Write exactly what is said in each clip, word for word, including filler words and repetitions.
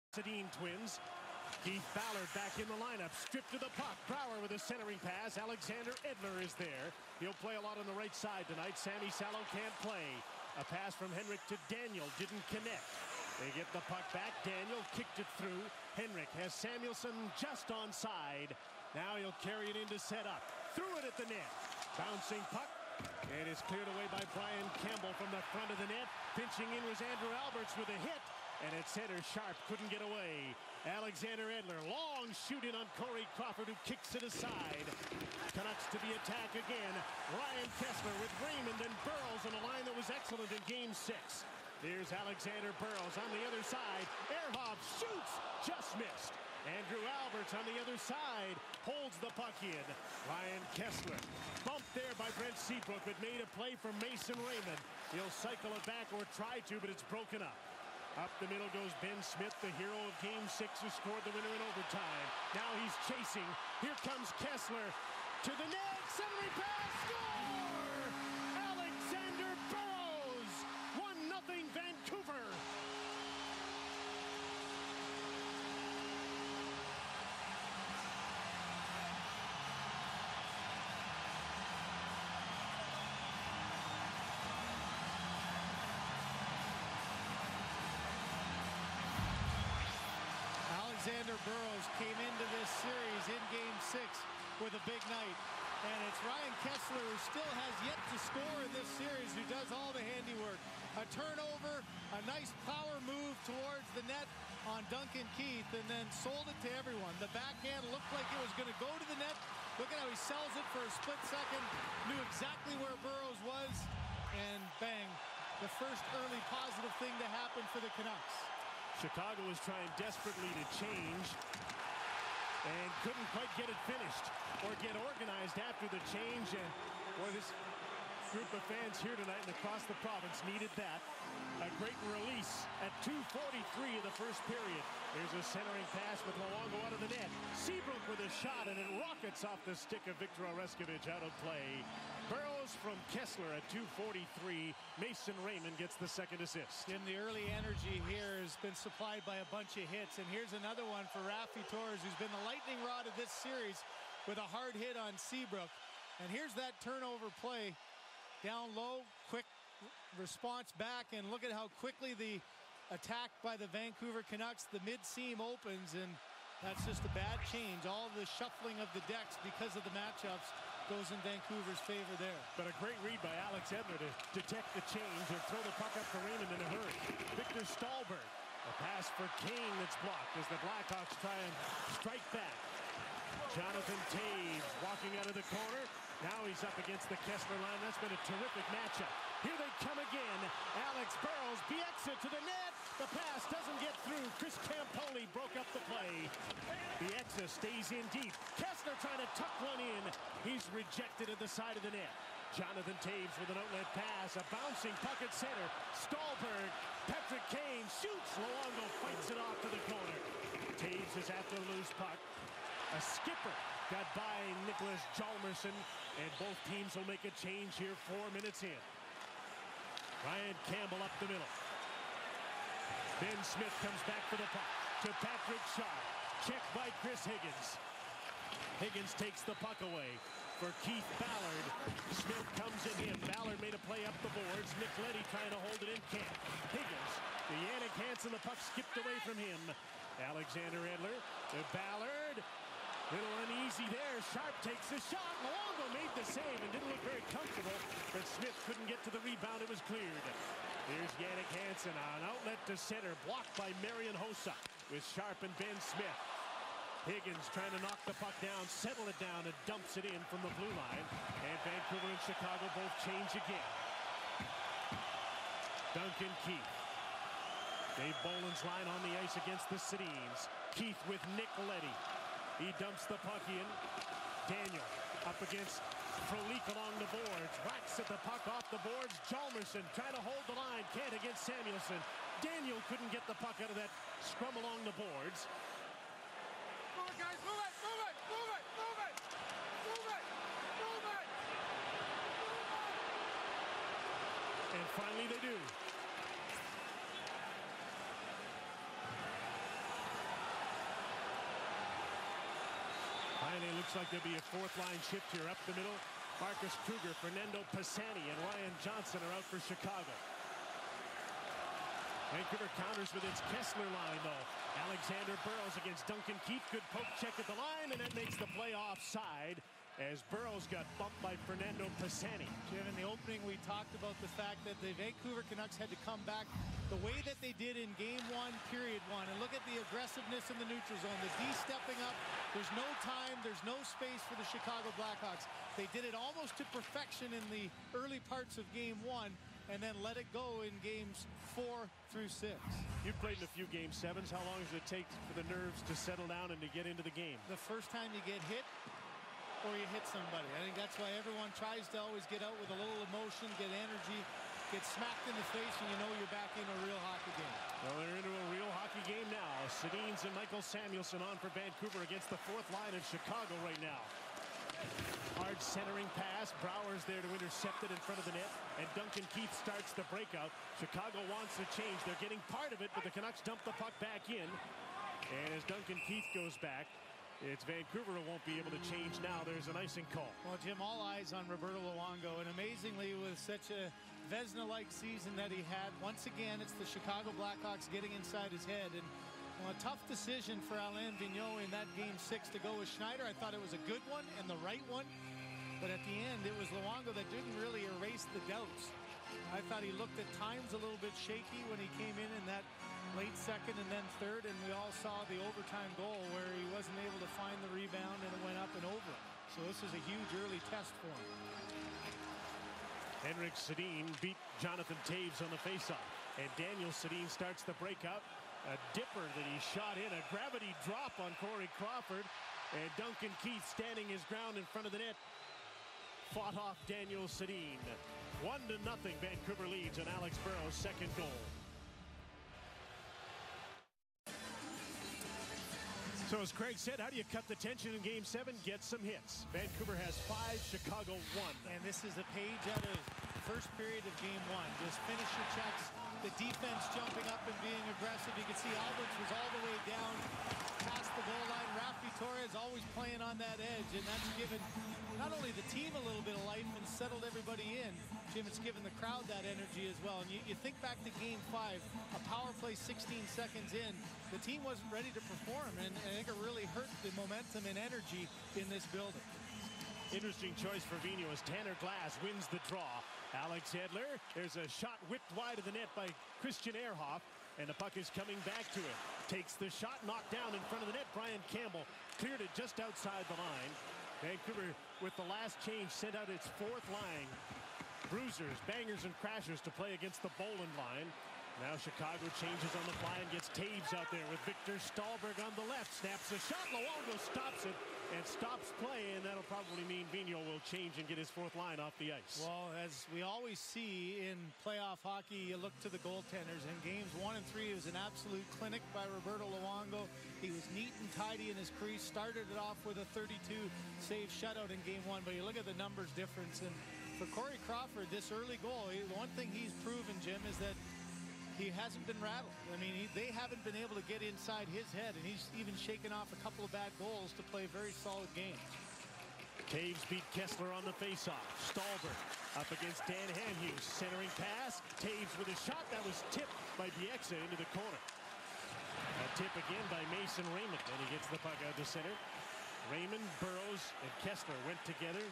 Sedin twins. Keith Ballard back in the lineup, stripped to the puck. Brouwer with a centering pass. Alexander Edler is there. He'll play a lot on the right side tonight. Sammy Salo can't play. A pass from Henrik to Daniel, didn't connect. They get the puck back. Daniel kicked it through. Henrik has Samuelsson just onside. Now he'll carry it in to set up. Threw it at the net. Bouncing puck. And it's cleared away by Brian Campbell from the front of the net. Pinching in was Andrew Alberts with a hit. And at center, Sharp couldn't get away. Alexander Edler, long shooting on Corey Crawford, who kicks it aside. Canucks to the attack again. Ryan Kesler with Raymond and Burrows on a line that was excellent in game six. Here's Alexander Burrows on the other side. Ehrhoff shoots, just missed. Andrew Alberts on the other side holds the puck in. Ryan Kesler bumped there by Brent Seabrook, but made a play for Mason Raymond. He'll cycle it back or try to, but it's broken up. Up the middle goes Ben Smith, the hero of game six, who scored the winner in overtime. Now he's chasing. Here comes Kesler to the net. Centering pass, score! Alexander Burrows, one nothing Vancouver. Alexander Burrows came into this series in game six with a big night. And it's Ryan Kesler, who still has yet to score in this series, who does all the handiwork. A turnover, a nice power move towards the net on Duncan Keith, and then sold it to everyone. The backhand looked like it was going to go to the net. Look at how he sells it for a split second. Knew exactly where Burrows was, and bang, the first early positive thing to happen for the Canucks. Chicago was trying desperately to change and couldn't quite get it finished or get organized after the change. And boy, this group of fans here tonight and across the province needed that. A great release at two forty-three of the first period. There's a centering pass with Luongo out of the net. Seabrook with a shot, and it rockets off the stick of Victor Oreskovic out of play. Burrows from Kesler at two forty-three. Mason Raymond gets the second assist. Jim, the early energy here has been supplied by a bunch of hits, and here's another one for Raffi Torres, who's been the lightning rod of this series with a hard hit on Seabrook. And here's that turnover play. Down low, quick response back, and look at how quickly the attack by the Vancouver Canucks, the mid-seam opens, and that's just a bad change. All of the shuffling of the decks because of the matchups goes in Vancouver's favor there. But a great read by Alex Edler to detect the change and throw the puck up to Raymond in a hurry. Victor Stahlberg, a pass for Kane that's blocked as the Blackhawks try and strike back. Jonathan Toews walking out of the corner. Now he's up against the Kesler line. That's been a terrific matchup. Here they come again. Alex Burrows, Bieksa to the net. The pass doesn't get through. Chris Campoli broke up the play. Bieksa stays in deep. Kesler trying to tuck one in. He's rejected at the side of the net. Jonathan Toews with an outlet pass. A bouncing puck at center. Stahlberg, Patrick Kane shoots. Luongo fights it off to the corner. Toews is after the loose puck. A skipper got by Nicholas Hjalmarsson, and both teams will make a change here four minutes in. Ryan Campbell up the middle. Ben Smith comes back for the puck to Patrick Sharp. Checked by Chris Higgins. Higgins takes the puck away for Keith Ballard. Smith comes at him. Ballard made a play up the boards. Nick Leddy trying to hold it in camp. Higgins to Jannik Hansen. The puck skipped away from him. Alexander Edler to Ballard. Little uneasy there. Sharp takes the shot. Luongo made the save and didn't look very comfortable, but Smith couldn't get to the rebound. It was cleared. Here's Jannik Hansen on outlet to center, blocked by Marian Hossa with Sharp and Ben Smith. Higgins trying to knock the puck down, settle it down, and dumps it in from the blue line. And Vancouver and Chicago both change again. Duncan Keith. Dave Boland's line on the ice against the Sedins. Keith with Nick Leddy. He dumps the puck in. Daniel up against Frolik along the boards. Whacks at the puck off the boards. Hjalmarsson trying to hold the line. Can't against Samuelsson. Daniel couldn't get the puck out of that scrum along the boards. Move it, guys. Move it. Move it. Move it. Move it. Move it. Move it. And finally they do. looks like there'll be a fourth line shift here up the middle. Marcus Kruger, Fernando Pisani, and Ryan Johnson are out for Chicago. Vancouver counters with its Kessler line, though. Alexander Burrows against Duncan Keith. Good poke check at the line, and that makes the play offside as Burrows got bumped by Fernando Pisani. Jim, in the opening, we talked about the fact that the Vancouver Canucks had to come back the way that they did in game one, period one. And look at the aggressiveness in the neutral zone. The D stepping up. There's no time. There's no space for the Chicago Blackhawks. They did it almost to perfection in the early parts of game one, and then let it go in games four through six. You've played in a few game sevens. How long does it take for the nerves to settle down and to get into the game? The first time you get hit or you hit somebody. I think that's why everyone tries to always get out with a little emotion, get energy, get smacked in the face, and you know you're back in a real hockey game. Well, they're into a real hockey game now. Sedins and Michael Samuelsson on for Vancouver against the fourth line of Chicago right now. Hard centering pass. Brouwer's there to intercept it in front of the net. And Duncan Keith starts the breakout. Chicago wants to change. They're getting part of it, but the Canucks dump the puck back in. And as Duncan Keith goes back, it's Vancouver who won't be able to change now. There's an icing call. Well, Jim, all eyes on Roberto Luongo. And amazingly, with such a Vezina-like season that he had, once again, it's the Chicago Blackhawks getting inside his head. And well, a tough decision for Alain Vigneault in that game six to go with Schneider. I thought it was a good one and the right one. But at the end, it was Luongo that didn't really erase the doubts. I thought he looked at times a little bit shaky when he came in in that late second and then third. And we all saw the overtime goal where he wasn't able to find the rebound and it went up and over. So this is a huge early test for him. Henrik Sedin beat Jonathan Toews on the faceoff. And Daniel Sedin starts the breakout. A dipper that he shot in. A gravity drop on Corey Crawford. And Duncan Keith standing his ground in front of the net. Fought off Daniel Sedin. One to nothing. Vancouver leads on Alex Burrows' second goal. So as Craig said, how do you cut the tension in game seven? Get some hits. Vancouver has five, Chicago one. And this is a page out of the first period of game one. Just finish your checks. The defense jumping up and being aggressive. You can see Alberts was all the way down past the goal line. Raffi Torres always playing on that edge, and that's given not only the team a little bit of life and settled everybody in, Jim, it's given the crowd that energy as well. And you, you think back to game five, a power play sixteen seconds in, the team wasn't ready to perform, and I think it really hurt the momentum and energy in this building. Interesting choice for Vigneault as Tanner Glass wins the draw. Alex Edler, there's a shot whipped wide of the net by Christian Ehrhoff, and the puck is coming back to him. Takes the shot, knocked down in front of the net. Brian Campbell cleared it just outside the line. Vancouver, with the last change, sent out its fourth line. Bruisers, bangers, and crashers to play against the Bolin line. Now Chicago changes on the fly and gets Toews out there with Victor Stahlberg on the left. Snaps a shot. Luongo stops it and stops play, and that'll probably mean Vigneault will change and get his fourth line off the ice. Well, as we always see in playoff hockey, you look to the goaltenders. In games one and three, it was an absolute clinic by Roberto Luongo. He was neat and tidy in his crease. Started it off with a thirty-two save shutout in game one, but you look at the numbers difference. And for Corey Crawford, this early goal, the one thing he's proven, Jim, is that he hasn't been rattled. I mean, he, they haven't been able to get inside his head, and he's even shaken off a couple of bad goals to play very solid games. Toews beat Kessler on the faceoff. Stahlberg up against Dan Hanhus. Centering pass. Toews with a shot that was tipped by Bieksa into the corner. A tip again by Mason Raymond, and he gets the puck out to center. Raymond, Burrows, and Kessler went together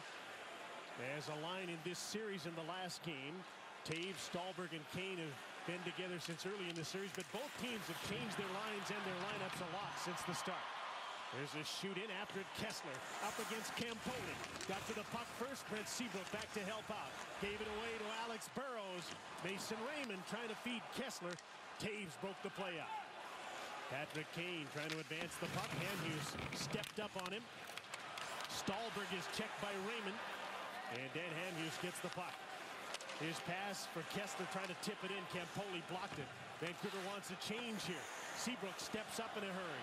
as a line in this series in the last game. Toews, Stahlberg, and Kane have been together since early in the series, but both teams have changed their lines and their lineups a lot since the start. There's a shoot in after it. Kessler up against Campoli. Got to the puck first. Brent Seabrook back to help out. Gave it away to Alex Burrows. Mason Raymond trying to feed Kessler. Toews broke the play up. Patrick Kane trying to advance the puck. Hanhus stepped up on him. Stahlberg is checked by Raymond. And Dan Hanhus gets the puck. His pass for Kessler trying to tip it in. Campoli blocked it. Vancouver wants a change here. Seabrook steps up in a hurry.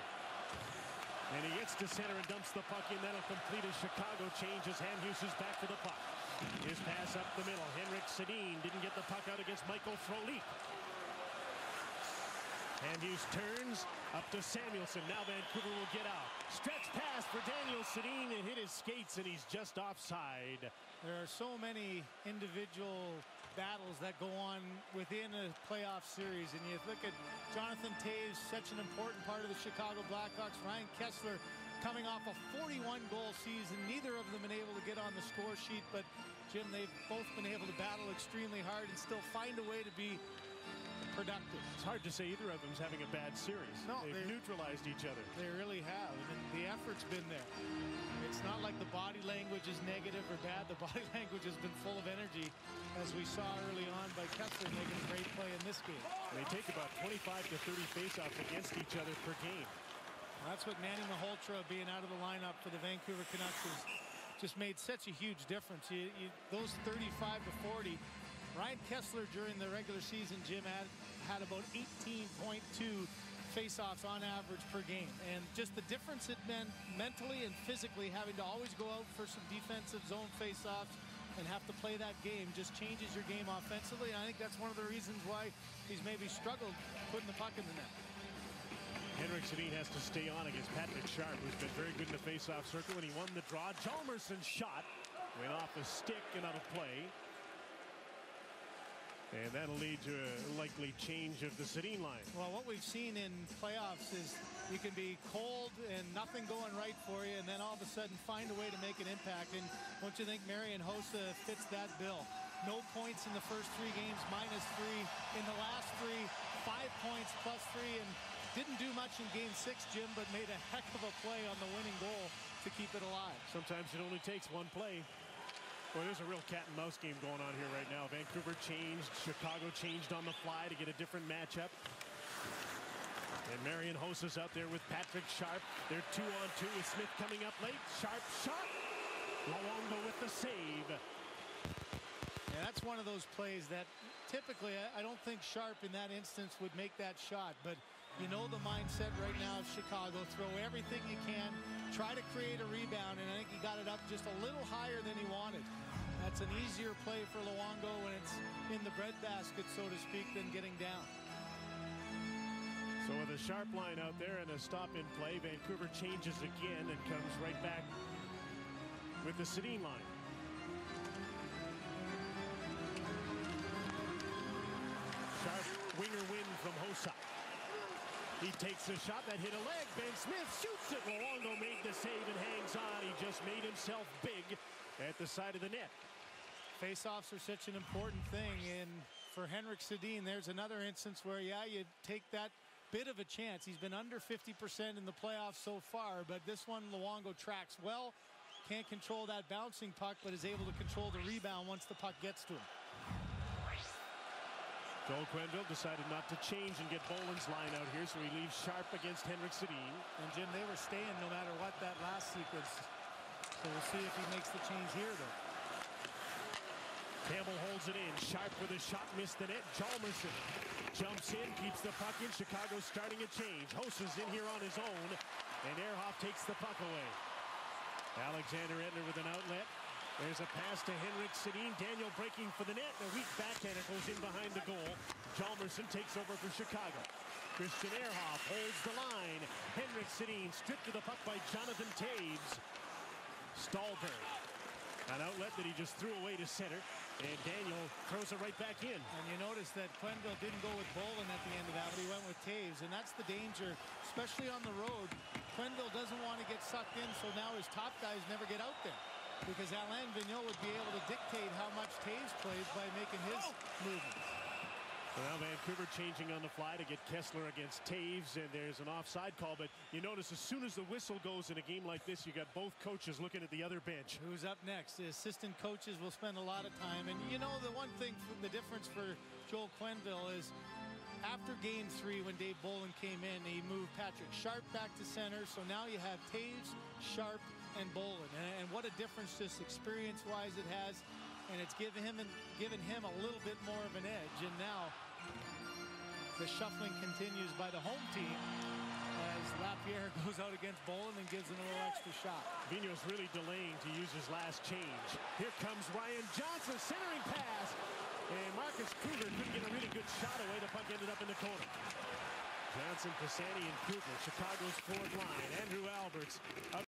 And he gets to center and dumps the puck in. That'll complete a Chicago change as Hanhus is back to the puck. His pass up the middle. Henrik Sedin didn't get the puck out against Michael Frolik. Andrews turns up to Samuelsson. Now Vancouver will get out. Stretch pass for Daniel Sedin. It hit his skates, and he's just offside. There are so many individual battles that go on within a playoff series, and you look at Jonathan Toews, such an important part of the Chicago Blackhawks. Ryan Kesler coming off a forty-one goal season. Neither of them been able to get on the score sheet, but Jim, they've both been able to battle extremely hard and still find a way to be productive. It's hard to say either of them's having a bad series. No, They've neutralized each other. They really have, and the effort's been there. It's not like the body language is negative or bad. The body language has been full of energy, as we saw early on by Kesler making a great play in this game. They take about twenty-five to thirty faceoffs against each other per game. Well, that's what Manny Malhotra being out of the lineup for the Vancouver Canucks has just made such a huge difference. You, you, those thirty-five to forty, Ryan Kesler during the regular season, Jim, had, had about eighteen point two faceoffs on average per game, and just the difference it meant mentally and physically, having to always go out for some defensive zone faceoffs and have to play that game just changes your game offensively. And I think that's one of the reasons why he's maybe struggled putting the puck in the net. Henrik Sedin has to stay on against Patrick Sharp, who's been very good in the faceoff circle, and he won the draw. Hjalmarsson's shot went off the stick and out of play. And that'll lead to a likely change of the Sedin line. Well, what we've seen in playoffs is you can be cold and nothing going right for you, and then all of a sudden find a way to make an impact. And don't you think Marian Hossa fits that bill? No points in the first three games, minus three. In the last three, five points, plus three, and didn't do much in game six, Jim, but made a heck of a play on the winning goal to keep it alive. Sometimes it only takes one play. Boy, there's a real cat and mouse game going on here right now. Vancouver changed, Chicago changed on the fly to get a different matchup. And Marian Hossa's out there with Patrick Sharp. They're two on two with Smith coming up late. Sharp shot. Luongo with the save. Yeah, that's one of those plays that typically I don't think Sharp in that instance would make that shot, but you know the mindset right now of Chicago. Throw everything you can, try to create a rebound, and I think he got it up just a little higher than he wanted. That's an easier play for Luongo when it's in the breadbasket, so to speak, than getting down. So with a Sharp line out there and a stop in play, Vancouver changes again and comes right back with the Sedin line. Sharp winger win from Hossa. He takes a shot that hit a leg. Ben Smith shoots it. Luongo made the save and hangs on. He just made himself big at the side of the net. Faceoffs are such an important thing, and for Henrik Sedin, there's another instance where, yeah, you take that bit of a chance. He's been under fifty percent in the playoffs so far, but this one Luongo tracks well. Can't control that bouncing puck, but is able to control the rebound once the puck gets to him. Joel Quenneville decided not to change and get Boland's line out here, so he leaves Sharp against Henrik Sedin. And Jim, they were staying no matter what that last sequence. So we'll see if he makes the change here, though. Campbell holds it in. Sharp with a shot, missed the net. Hjalmarsson jumps in, keeps the puck in. Chicago starting a change. Hossa's in here on his own, and Ehrhoff takes the puck away. Alexander Edler with an outlet. There's a pass to Henrik Sedin. Daniel breaking for the net. A weak backhand. It goes in behind the goal. Hjalmarsson takes over for Chicago. Christian Ehrhoff holds the line. Henrik Sedin stripped to the puck by Jonathan Toews. Stallberg. An outlet that he just threw away to center. And Daniel throws it right back in. And you notice that Quenneville didn't go with Bolin at the end of that, but he went with Toews. And that's the danger, especially on the road. Quenneville doesn't want to get sucked in, so now his top guys never get out there. Because Alain Vigneault would be able to dictate how much Toews plays by making his oh. movements. So now Vancouver changing on the fly to get Kesler against Toews, and there's an offside call. But you notice as soon as the whistle goes in a game like this, you got both coaches looking at the other bench. Who's up next? The assistant coaches will spend a lot of time. And you know, the one thing, the difference for Joel Quenneville is after game three, when Dave Bolin came in, he moved Patrick Sharp back to center. So now you have Toews, Sharp, and Bolin, and what a difference just experience-wise it has, and it's given him and given him a little bit more of an edge. And now the shuffling continues by the home team as Lapierre goes out against Bolin and gives him a little extra shot. Vigneault's really delaying to use his last change. Here comes Ryan Johnson, centering pass, and Marcus Kruger couldn't get a really good shot away. The puck ended up in the corner. Johnson, Pisani, and Kruger, Chicago's fourth line. Andrew Alberts.